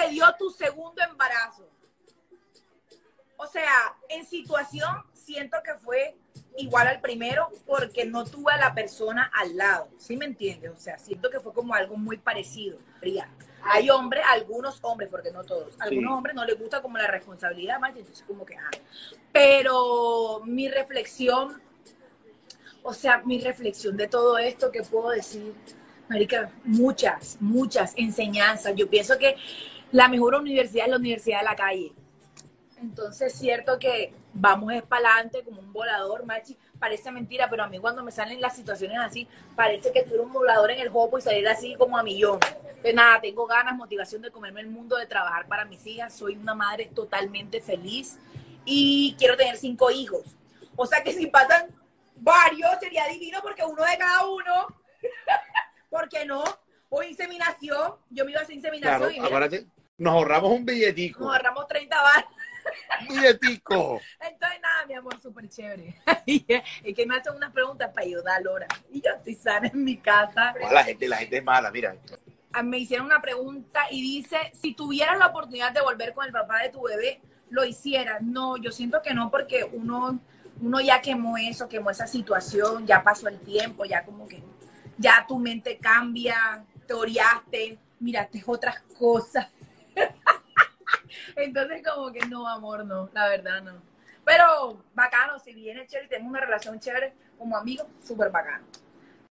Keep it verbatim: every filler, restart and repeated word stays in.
dio tu segundo embarazo? O sea, en situación siento que fue igual al primero porque no tuve a la persona al lado, ¿sí me entiendes? O sea, siento que fue como algo muy parecido. Hay hombres, algunos hombres, porque no todos, algunos sí. hombres no les gusta como la responsabilidad más, entonces como que, ah. Pero mi reflexión, o sea, mi reflexión de todo esto, ¿qué puedo decir? Marica, muchas, muchas enseñanzas. Yo pienso que la mejor universidad es la universidad de la calle. Entonces, es cierto que vamos es para adelante como un volador, machi. Parece mentira, pero a mí cuando me salen las situaciones así, parece que tuviera un volador en el jopo y salir así como a millón. Pues nada, tengo ganas, motivación de comerme el mundo, de trabajar para mis hijas. Soy una madre totalmente feliz y quiero tener cinco hijos. O sea que si pasan varios, sería divino porque uno de cada uno. ¿Por qué no? O inseminación. Yo me iba a hacer inseminación. Claro, y mira, acuérdate, nos ahorramos un billetico. Nos ahorramos treinta baros. Billetico. Entonces, nada, mi amor, súper chévere. Es que me hacen unas preguntas para ayudar, Lora. Y yo estoy sana en mi casa. No, la gente, la gente es mala, mira. Me hicieron una pregunta y dice, si tuvieras la oportunidad de volver con el papá de tu bebé, ¿lo hicieras? No, yo siento que no, porque uno, uno ya quemó eso, quemó esa situación, ya pasó el tiempo, ya como que, ya tu mente cambia, te oriaste, miraste otras cosas. Entonces como que no, amor, no, la verdad no. Pero bacano, si viene chévere, tenemos una relación chévere como amigos, súper bacano.